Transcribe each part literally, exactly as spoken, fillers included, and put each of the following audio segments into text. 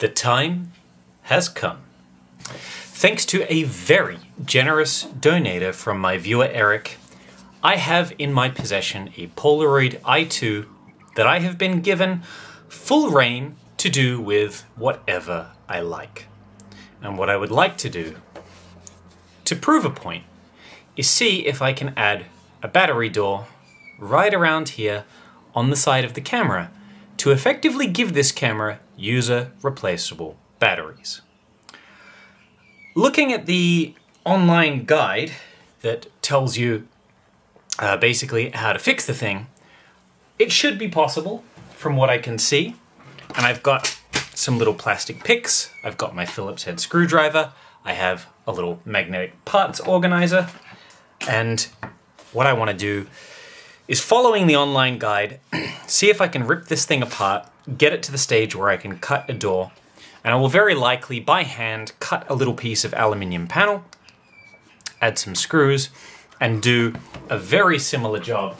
The time has come. Thanks to a very generous donator from my viewer Eric, I have in my possession a Polaroid I two that I have been given full reign to do with whatever I like. And what I would like to do, to prove a point, is see if I can add a battery door right around here on the side of the camera to effectively give this camera user-replaceable batteries. Looking at the online guide that tells you uh, basically how to fix the thing, it should be possible from what I can see. And I've got some little plastic picks, I've got my Phillips head screwdriver, I have a little magnetic parts organizer, and what I want to do is, following the online guide, see if I can rip this thing apart, get it to the stage where I can cut a door, and I will very likely, by hand, cut a little piece of aluminium panel, add some screws, and do a very similar job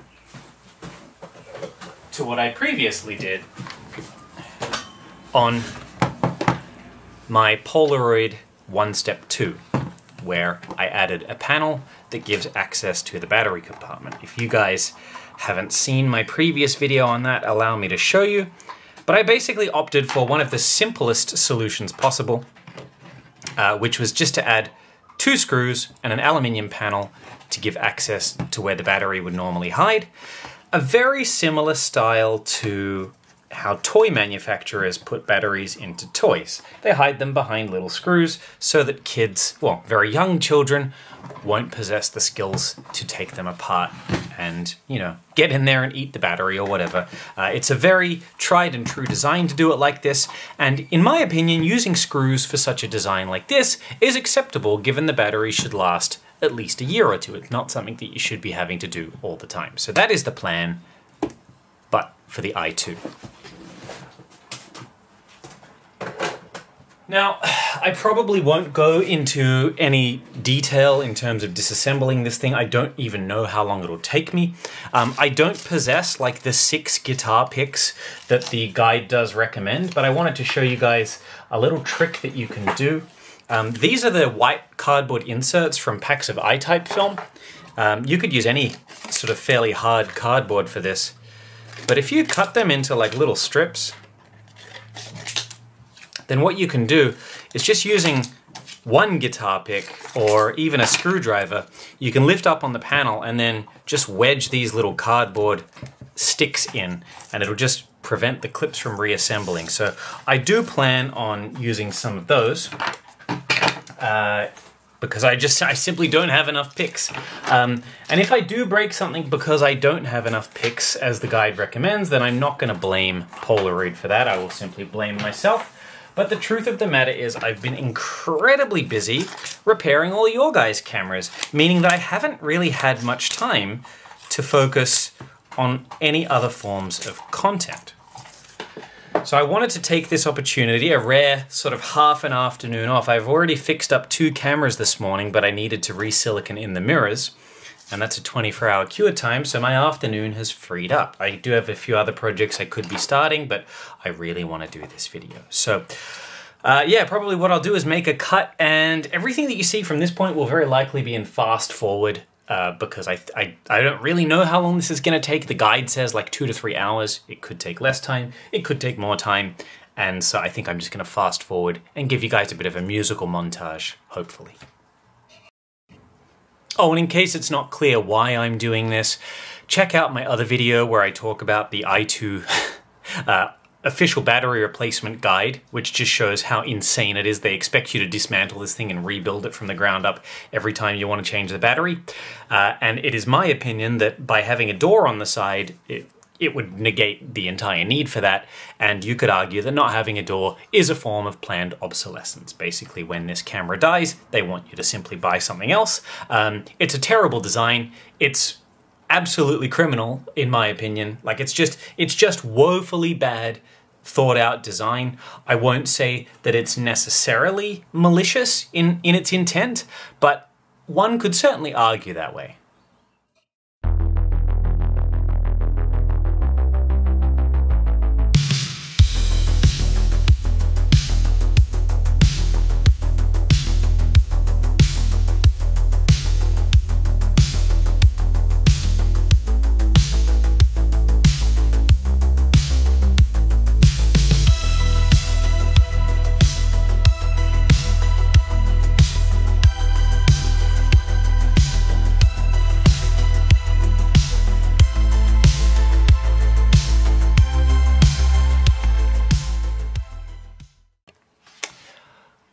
to what I previously did on my Polaroid one step two, where I added a panel that gives access to the battery compartment. If you guys haven't seen my previous video on that, allow me to show you. But I basically opted for one of the simplest solutions possible, uh, which was just to add two screws and an aluminium panel to give access to where the battery would normally hide. A very similar style to how toy manufacturers put batteries into toys. They hide them behind little screws so that kids, well, very young children, won't possess the skills to take them apart and, you know, get in there and eat the battery or whatever. Uh, it's a very tried and true design to do it like this, and in my opinion, using screws for such a design like this is acceptable given the battery should last at least a year or two. It's not something that you should be having to do all the time. So that is the plan, but for the I two. Now, I probably won't go into any detail in terms of disassembling this thing. I don't even know how long it'll take me. Um, I don't possess like the six guitar picks that the guide does recommend, but I wanted to show you guys a little trick that you can do. Um, these are the white cardboard inserts from packs of I-type film. Um, you could use any sort of fairly hard cardboard for this, but if you cut them into like little strips, then what you can do is, just using one guitar pick or even a screwdriver, you can lift up on the panel and then just wedge these little cardboard sticks in, and it'll just prevent the clips from reassembling. So I do plan on using some of those uh, because I just I simply don't have enough picks. Um, and if I do break something because I don't have enough picks, as the guide recommends, then I'm not going to blame Polaroid for that. I will simply blame myself. But the truth of the matter is, I've been incredibly busy repairing all your guys' cameras, meaning that I haven't really had much time to focus on any other forms of content. So I wanted to take this opportunity, a rare sort of half an afternoon off. I've already fixed up two cameras this morning, but I needed to re-silicon in the mirrors, and that's a twenty-four hour cure time, so my afternoon has freed up. I do have a few other projects I could be starting, but I really want to do this video. So uh, yeah, probably what I'll do is make a cut, and everything that you see from this point will very likely be in fast forward, uh, because I, I, I don't really know how long this is going to take. The guide says like two to three hours. It could take less time, it could take more time, and so I think I'm just going to fast forward and give you guys a bit of a musical montage, hopefully. Oh, and in case it's not clear why I'm doing this, check out my other video where I talk about the I two uh, official battery replacement guide, which just shows how insane it is. They expect you to dismantle this thing and rebuild it from the ground up every time you want to change the battery. Uh, and it is my opinion that by having a door on the side, it, it would negate the entire need for that, and you could argue that not having a door is a form of planned obsolescence. Basically, when this camera dies, they want you to simply buy something else. Um, it's a terrible design. It's absolutely criminal, in my opinion. Like, it's just, it's just woefully bad, thought out design. I won't say that it's necessarily malicious in, in its intent, but one could certainly argue that way.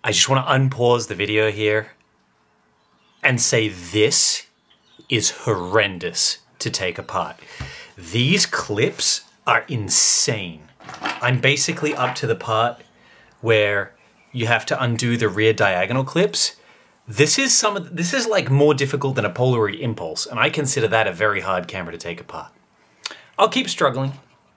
I just want to unpause the video here and say this is horrendous to take apart. These clips are insane. I'm basically up to the part where you have to undo the rear diagonal clips. This is some of, this is like more difficult than a Polaroid Impulse, and I consider that a very hard camera to take apart. I'll keep struggling.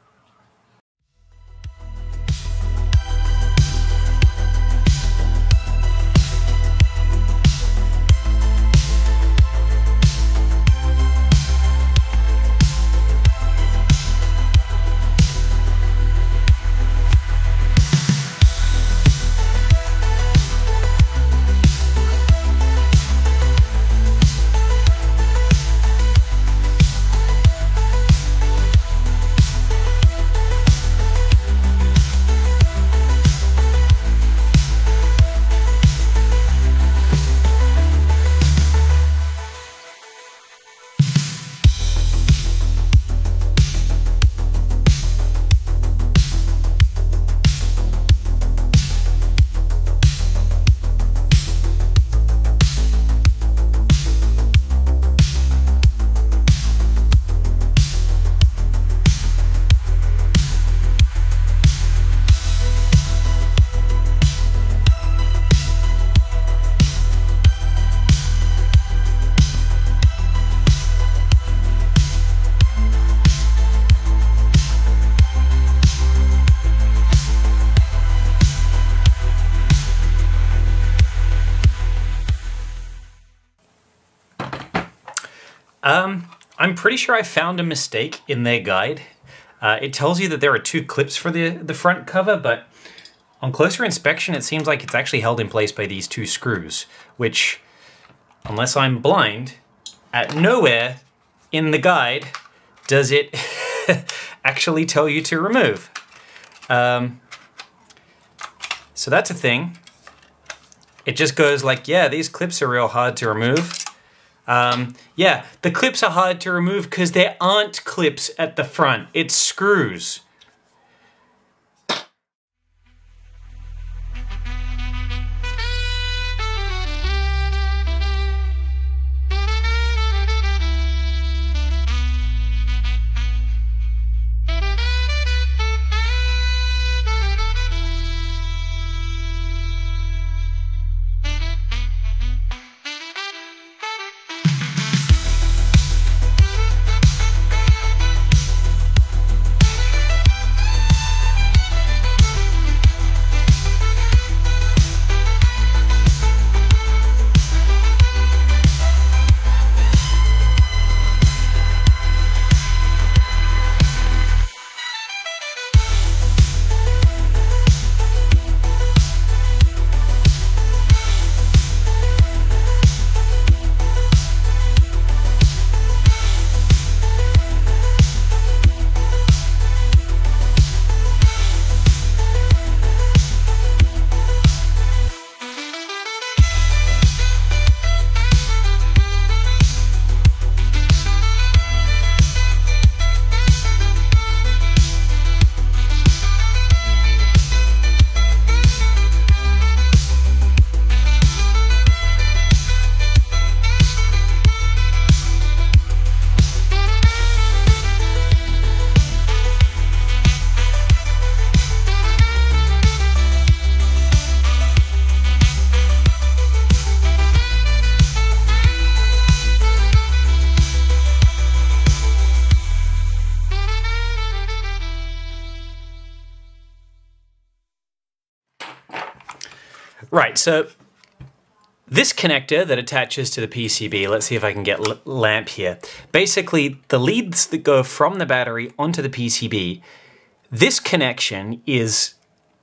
Um, I'm pretty sure I found a mistake in their guide. Uh, it tells you that there are two clips for the, the front cover, but on closer inspection it seems like it's actually held in place by these two screws, which, unless I'm blind, at nowhere in the guide does it actually tell you to remove. Um, so that's a thing. It just goes like, yeah, these clips are real hard to remove. Um, yeah, the clips are hard to remove because there aren't clips at the front. It's screws. Right, so this connector that attaches to the P C B, let's see if I can get l lamp here. Basically, the leads that go from the battery onto the P C B, this connection is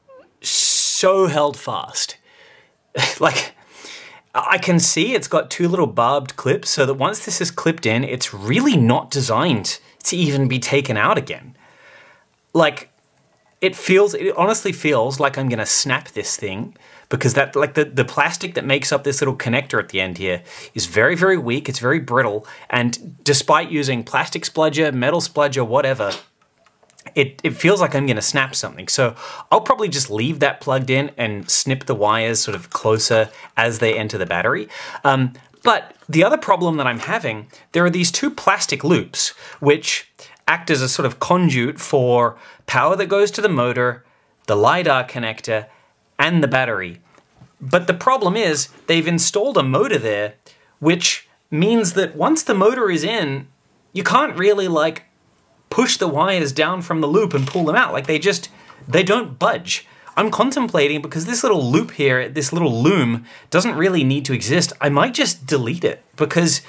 so held fast. Like, I can see it's got two little barbed clips, so that once this is clipped in, it's really not designed to even be taken out again. Like, it feels, it honestly feels like I'm gonna snap this thing, because that, like the, the plastic that makes up this little connector at the end here is very, very weak, it's very brittle, and despite using plastic spludger, metal spludger, whatever, it, it feels like I'm going to snap something. So I'll probably just leave that plugged in and snip the wires sort of closer as they enter the battery. Um, but the other problem that I'm having, there are these two plastic loops which act as a sort of conduit for power that goes to the motor, the LiDAR connector, and the battery. But the problem is they've installed a motor there, which means that once the motor is in, you can't really like push the wires down from the loop and pull them out. Like they just, they don't budge. I'm contemplating, because this little loop here, this little loom doesn't really need to exist, I might just delete it, because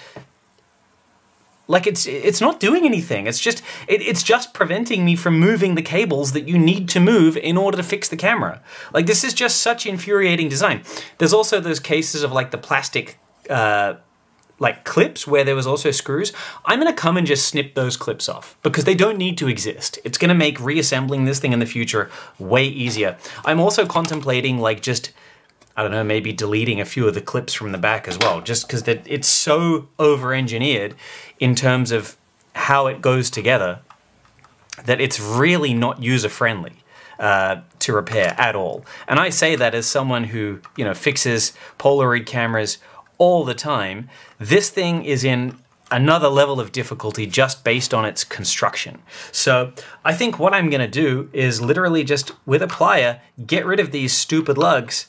like it's it's not doing anything. It's just it, it's just preventing me from moving the cables that you need to move in order to fix the camera. Like this is just such infuriating design. There's also those cases of like the plastic uh, like clips where there was also screws. I'm gonna come and just snip those clips off because they don't need to exist. It's gonna make reassembling this thing in the future way easier. I'm also contemplating like just, I don't know, maybe deleting a few of the clips from the back as well, just because it's so over-engineered in terms of how it goes together that it's really not user-friendly uh, to repair at all. And I say that as someone who, you know, fixes Polaroid cameras all the time. This thing is in another level of difficulty just based on its construction. So I think what I'm gonna do is literally just, with a plier, get rid of these stupid lugs,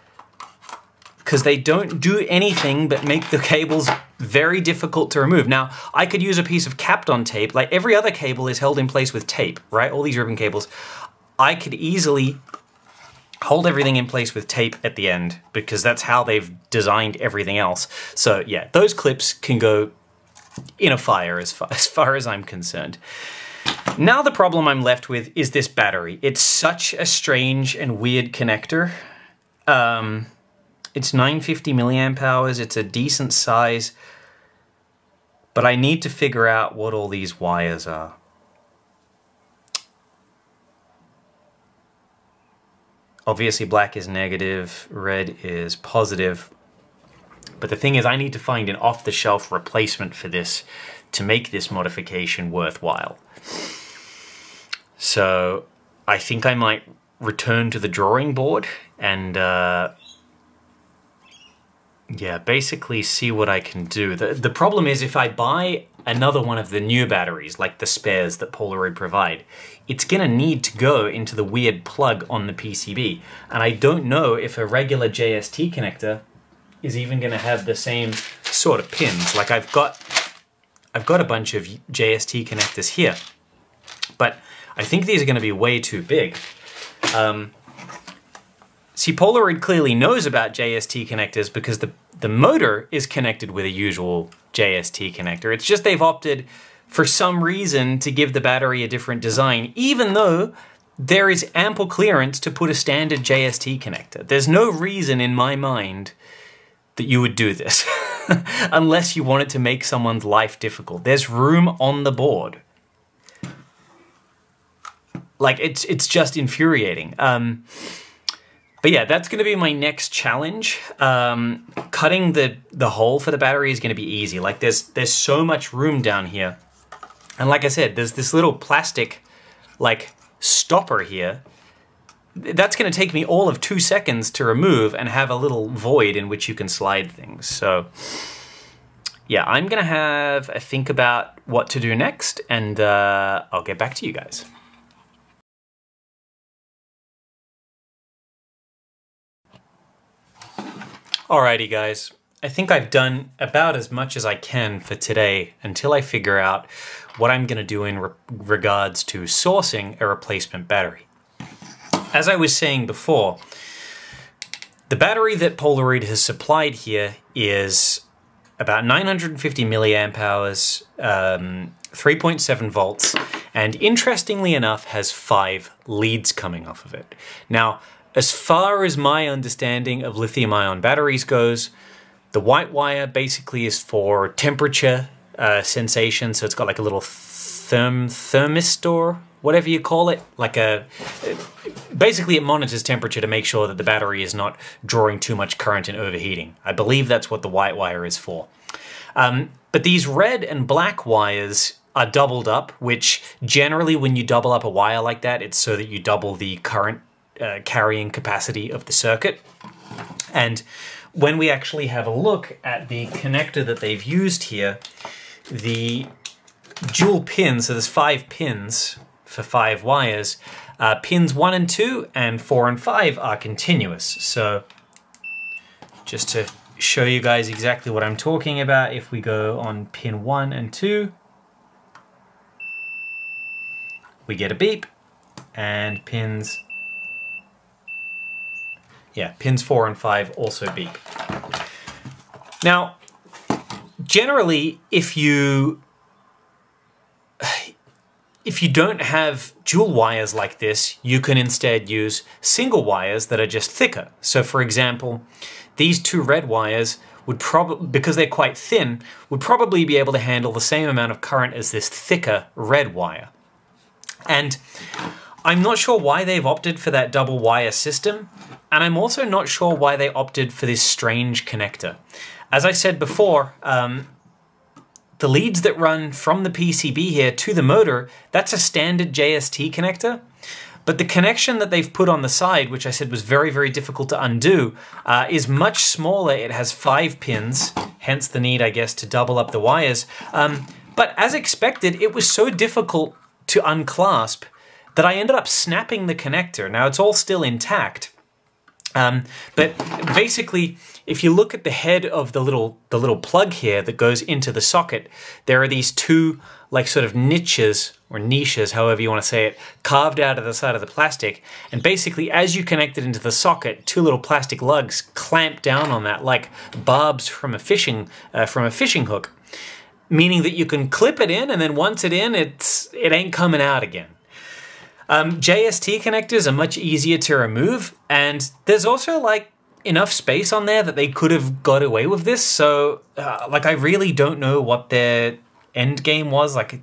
because they don't do anything but make the cables very difficult to remove. Now, I could use a piece of Kapton tape, like every other cable is held in place with tape, right? All these ribbon cables. I could easily hold everything in place with tape at the end, because that's how they've designed everything else. So yeah, those clips can go in a fire as far as, far as I'm concerned. Now the problem I'm left with is this battery. It's such a strange and weird connector. Um, it's nine hundred fifty milliamp hours, it's a decent size, but I need to figure out what all these wires are. Obviously black is negative, red is positive. But the thing is, I need to find an off-the-shelf replacement for this to make this modification worthwhile. So I think I might return to the drawing board and uh, yeah, basically see what I can do. The, the problem is, if I buy another one of the new batteries, like the spares that Polaroid provide, it's gonna need to go into the weird plug on the P C B. And I don't know if a regular J S T connector is even gonna have the same sort of pins. Like I've got, I've got a bunch of J S T connectors here, but I think these are gonna be way too big. Um, see, Polaroid clearly knows about J S T connectors because the, the motor is connected with a usual J S T connector. It's just they've opted for some reason to give the battery a different design, even though there is ample clearance to put a standard J S T connector. There's no reason in my mind that you would do this, unless you wanted to make someone's life difficult. There's room on the board. Like, it's, it's just infuriating. Um, But yeah, that's gonna be my next challenge. Um, cutting the, the hole for the battery is gonna be easy. Like there's, there's so much room down here. And like I said, there's this little plastic like stopper here. That's gonna take me all of two seconds to remove and have a little void in which you can slide things. So yeah, I'm gonna have a think about what to do next, and uh, I'll get back to you guys. Alrighty guys, I think I've done about as much as I can for today until I figure out what I'm gonna do in re regards to sourcing a replacement battery. As I was saying before, the battery that Polaroid has supplied here is about nine hundred fifty milliamp hours, um, three point seven volts, and interestingly enough has five leads coming off of it. Now, as far as my understanding of lithium-ion batteries goes, the white wire basically is for temperature uh, sensation, so it's got like a little therm thermistor, whatever you call it. Like a, basically it monitors temperature to make sure that the battery is not drawing too much current and overheating. I believe that's what the white wire is for. Um, but these red and black wires are doubled up, which generally when you double up a wire like that, it's so that you double the current uh, carrying capacity of the circuit. And when we actually have a look at the connector that they've used here, the dual pins, so there's five pins for five wires, uh, pins one and two and four and five are continuous. So just to show you guys exactly what I'm talking about, if we go on pin one and two, we get a beep, and pins, yeah, pins four and five also beep. Now, generally, if you if you don't have dual wires like this, you can instead use single wires that are just thicker. So, for example, these two red wires would probably, because they're quite thin, would probably be able to handle the same amount of current as this thicker red wire. And I'm not sure why they've opted for that double wire system, and I'm also not sure why they opted for this strange connector. As I said before, um, the leads that run from the P C B here to the motor, that's a standard J S T connector. But the connection that they've put on the side, which I said was very, very difficult to undo, uh, is much smaller. It has five pins, hence the need, I guess, to double up the wires. Um, but as expected, it was so difficult to unclasp that I ended up snapping the connector. Now, it's all still intact. Um, but basically, if you look at the head of the little the little plug here that goes into the socket, there are these two like sort of niches or niches, however you want to say it, carved out of the side of the plastic. And basically, as you connect it into the socket, two little plastic lugs clamp down on that like barbs from a fishing uh, from a fishing hook, meaning that you can clip it in, and then once it's in, it's it ain't coming out again. Um, J S T connectors are much easier to remove, and there's also like enough space on there that they could have got away with this. So, uh, like, I really don't know what their end game was. Like,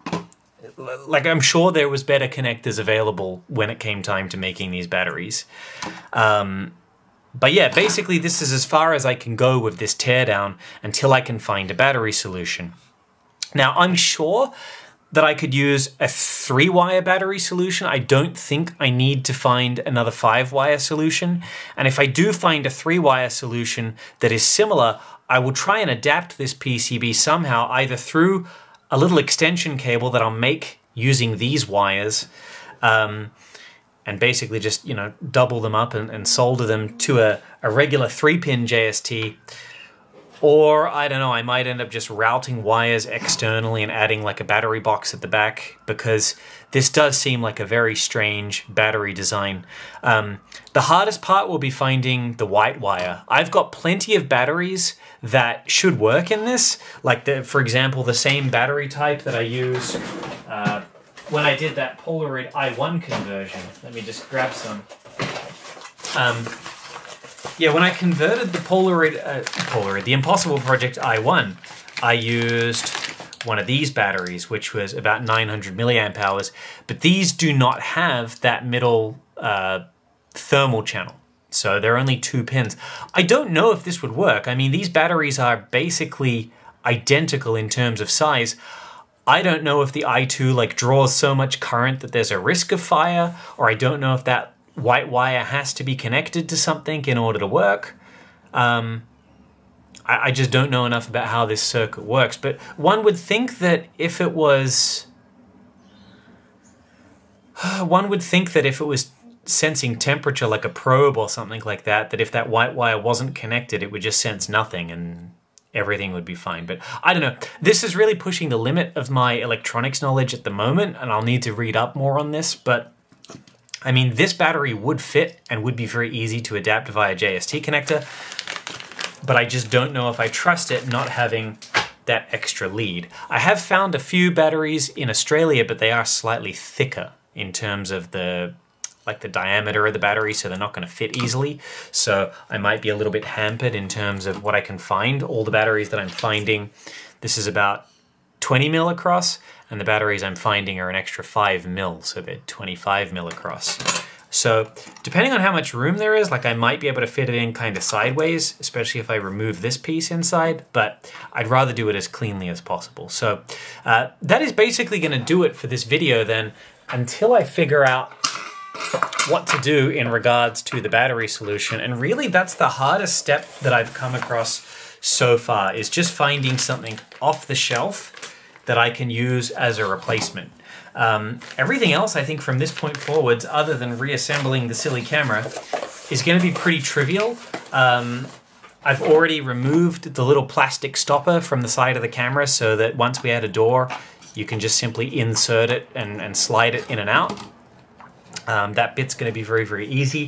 like I'm sure there was better connectors available when it came time to making these batteries. Um, but yeah, basically this is as far as I can go with this teardown until I can find a battery solution. Now, I'm sure that I could use a three-wire battery solution. I don't think I need to find another five-wire solution. And if I do find a three-wire solution that is similar, I will try and adapt this P C B somehow, either through a little extension cable that I'll make using these wires, um, and basically just, you know, double them up and, and solder them to a, a regular three-pin J S T. Or, I don't know, I might end up just routing wires externally and adding like a battery box at the back, because this does seem like a very strange battery design. Um, the hardest part will be finding the white wire. I've got plenty of batteries that should work in this, like, the, for example, the same battery type that I use uh, when I did that Polaroid I one conversion. Let me just grab some. Um, Yeah, when I converted the Polaroid, uh, Polaroid, the Impossible Project I one, I used one of these batteries, which was about nine hundred milliamp hours, but these do not have that middle uh, thermal channel, so they're only two pins. I don't know if this would work. I mean, these batteries are basically identical in terms of size. I don't know if the I two like draws so much current that there's a risk of fire, or I don't know if that white wire has to be connected to something in order to work. Um, I, I just don't know enough about how this circuit works, but one would think that if it was... One would think that if it was sensing temperature like a probe or something like that, that if that white wire wasn't connected, it would just sense nothing and everything would be fine. But I don't know. This is really pushing the limit of my electronics knowledge at the moment, and I'll need to read up more on this, but I mean, this battery would fit and would be very easy to adapt via J S T connector, but I just don't know if I trust it not having that extra lead. I have found a few batteries in Australia, but they are slightly thicker in terms of the like the diameter of the battery, so they're not going to fit easily. So I might be a little bit hampered in terms of what I can find. All the batteries that I'm finding, this is about twenty mil across, and the batteries I'm finding are an extra five mil, so they're twenty-five mil across. So depending on how much room there is, like I might be able to fit it in kind of sideways, especially if I remove this piece inside, but I'd rather do it as cleanly as possible. So uh, that is basically going to do it for this video then, until I figure out what to do in regards to the battery solution. And really that's the hardest step that I've come across so far, is just finding something off the shelf that I can use as a replacement. Um, everything else, I think, from this point forwards, other than reassembling the silly camera, is going to be pretty trivial. Um, I've already removed the little plastic stopper from the side of the camera so that once we add a door, you can just simply insert it and, and slide it in and out. Um, that bit's going to be very, very easy.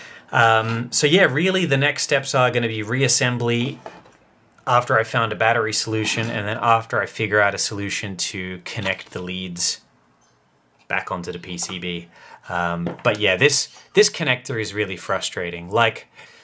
Um, so yeah, really the next steps are going to be reassembly after I found a battery solution, and then after I figure out a solution to connect the leads back onto the P C B. Um, but yeah, this this connector is really frustrating. Like,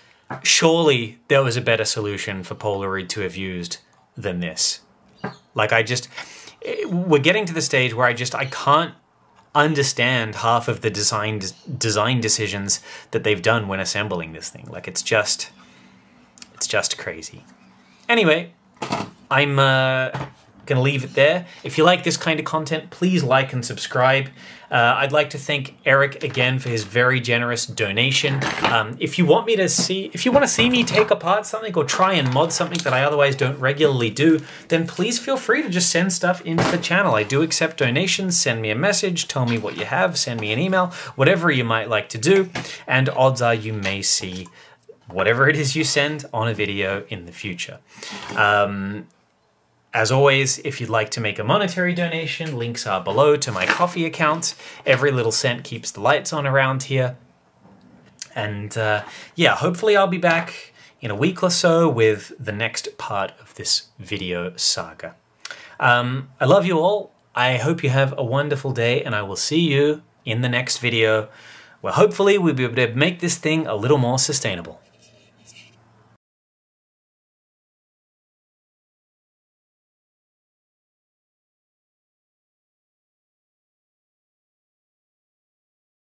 surely there was a better solution for Polaroid to have used than this. Like, I just, we're getting to the stage where I just, I can't understand half of the design design decisions that they've done when assembling this thing. Like, it's just, it's just crazy. Anyway, I'm uh, going to leave it there. If you like this kind of content, please like and subscribe. Uh, I'd like to thank Eric again for his very generous donation. Um, if you want me to see, if you want to see me take apart something or try and mod something that I otherwise don't regularly do, then please feel free to just send stuff into the channel. I do accept donations. Send me a message, tell me what you have, send me an email, whatever you might like to do. And odds are you may see whatever it is you send on a video in the future. Um, As always, if you'd like to make a monetary donation, links are below to my Ko-fi account. Every little cent keeps the lights on around here. And uh, yeah, hopefully I'll be back in a week or so with the next part of this video saga. Um, I love you all. I hope you have a wonderful day, and I will see you in the next video, where hopefully we'll be able to make this thing a little more sustainable.